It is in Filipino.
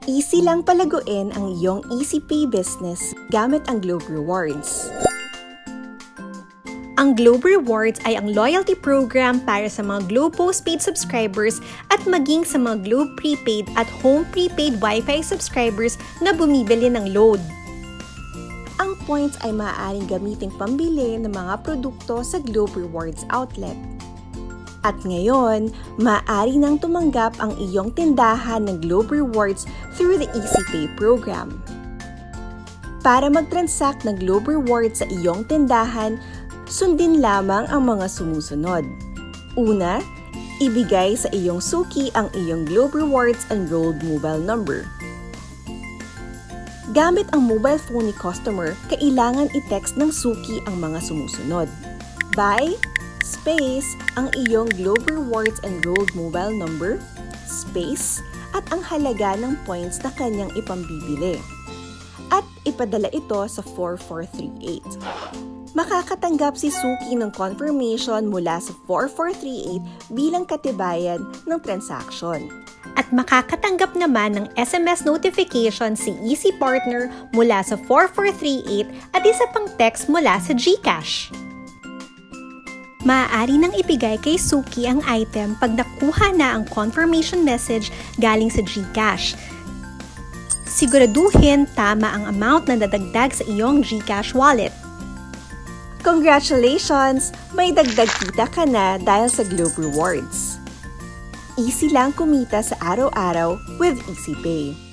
Easy lang palaguin ang iyong EasyPay business gamit ang Globe Rewards. Ang Globe Rewards ay ang loyalty program para sa mga Globe Postpaid subscribers at maging sa mga Globe Prepaid at Home Prepaid Wi-Fi subscribers na bumibili ng load. Ang points ay maaaring gamitin pambili ng mga produkto sa Globe Rewards outlet. At ngayon, maaari nang tumanggap ang iyong tindahan ng Globe Rewards through the EasyPay program. Para mag-transact ng Globe Rewards sa iyong tindahan, sundin lamang ang mga sumusunod. Una, ibigay sa iyong suki ang iyong Globe Rewards enrolled mobile number. Gamit ang mobile phone ni customer, kailangan i-text ng suki ang mga sumusunod. By space, ang iyong Globe Rewards enrolled mobile number, space, at ang halaga ng points na kanyang ipambibili. At ipadala ito sa 4438. Makakatanggap si suki ng confirmation mula sa 4438 bilang katibayan ng transaction. At makakatanggap naman ng SMS notification si Easy Partner mula sa 4438 at isa pang text mula sa GCash. Maaari nang ibigay kay suki ang item pag nakuha na ang confirmation message galing sa GCash. Siguraduhin tama ang amount na dadagdag sa iyong GCash wallet. Congratulations! May dagdag kita ka na dahil sa Globe Rewards. Easy lang kumita sa araw-araw with EasyPay.